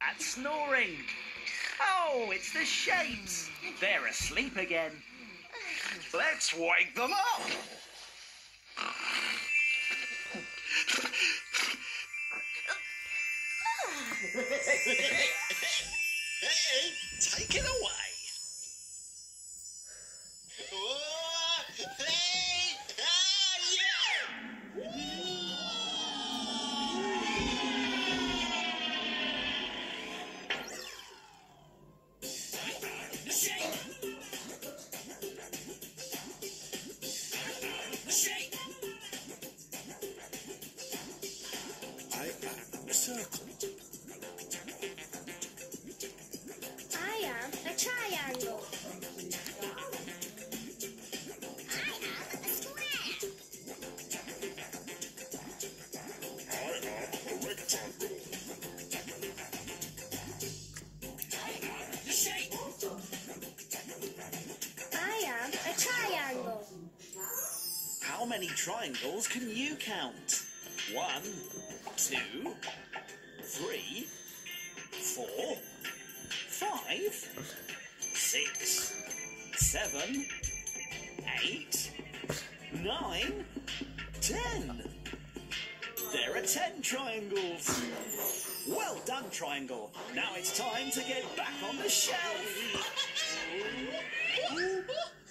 at snoring. Oh, it's the shapes. They're asleep again. Let's wake them up. Hey, take it away. Hey, yeah. I am a circle. I am a triangle. I am a square. I am a rectangle. I am a triangle. How many triangles can you count? 1, 2, 3, 4, 5, 6, 7, 8, 9, 10. There are 10 triangles. Well done, triangle. Now it's time to get back on the shelf.